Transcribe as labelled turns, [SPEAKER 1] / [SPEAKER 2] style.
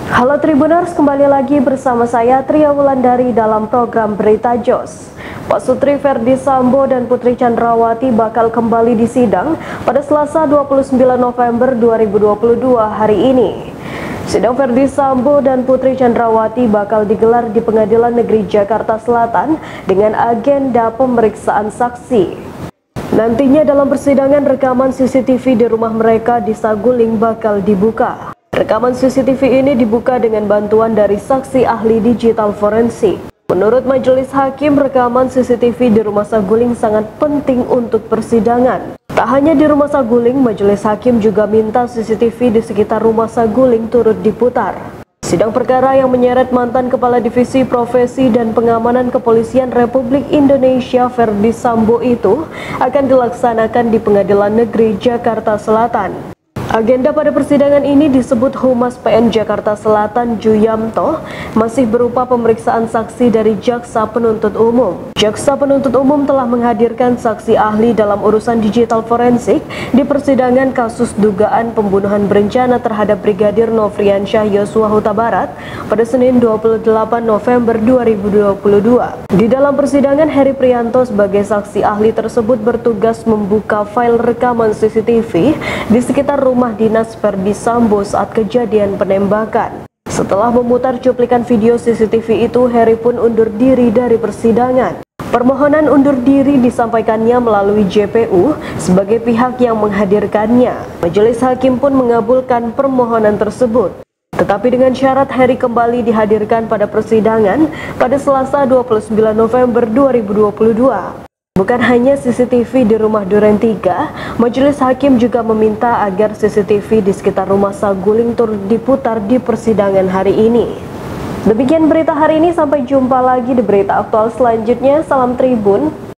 [SPEAKER 1] Halo Tribuners, kembali lagi bersama saya Tria Wulandari dalam program Berita Jos. Pak Sutri Ferdi Sambo dan Putri Chandrawati bakal kembali disidang pada Selasa 29 November 2022 hari ini. Sidang Ferdi Sambo dan Putri Chandrawati bakal digelar di Pengadilan Negeri Jakarta Selatan dengan agenda pemeriksaan saksi. Nantinya dalam persidangan rekaman CCTV di rumah mereka di Saguling bakal dibuka. Rekaman CCTV ini dibuka dengan bantuan dari saksi ahli digital forensik. Menurut majelis hakim, rekaman CCTV di rumah Saguling sangat penting untuk persidangan. Tak hanya di rumah Saguling, majelis hakim juga minta CCTV di sekitar rumah Saguling turut diputar. Sidang perkara yang menyeret mantan Kepala Divisi Profesi dan Pengamanan Kepolisian Republik Indonesia Ferdi Sambo itu akan dilaksanakan di Pengadilan Negeri Jakarta Selatan. Agenda pada persidangan ini disebut Humas PN Jakarta Selatan Juyamto masih berupa pemeriksaan saksi dari Jaksa Penuntut Umum. Jaksa Penuntut Umum telah menghadirkan saksi ahli dalam urusan digital forensik di persidangan kasus dugaan pembunuhan berencana terhadap Brigadir Nofriansyah Yosua Huta Barat pada Senin 28 November 2022. Di dalam persidangan, Heri Prianto sebagai saksi ahli tersebut bertugas membuka file rekaman CCTV di sekitar rumah dinas Ferdi Sambo saat kejadian penembakan. Setelah memutar cuplikan video CCTV itu, Heri pun undur diri dari persidangan. Permohonan undur diri disampaikannya melalui JPU sebagai pihak yang menghadirkannya. Majelis hakim pun mengabulkan permohonan tersebut. Tetapi dengan syarat Heri kembali dihadirkan pada persidangan pada Selasa 29 November 2022. Bukan hanya CCTV di rumah Duren 3, majelis hakim juga meminta agar CCTV di sekitar rumah Saguling turut diputar di persidangan hari ini. Demikian berita hari ini, sampai jumpa lagi di berita aktual selanjutnya. Salam Tribun.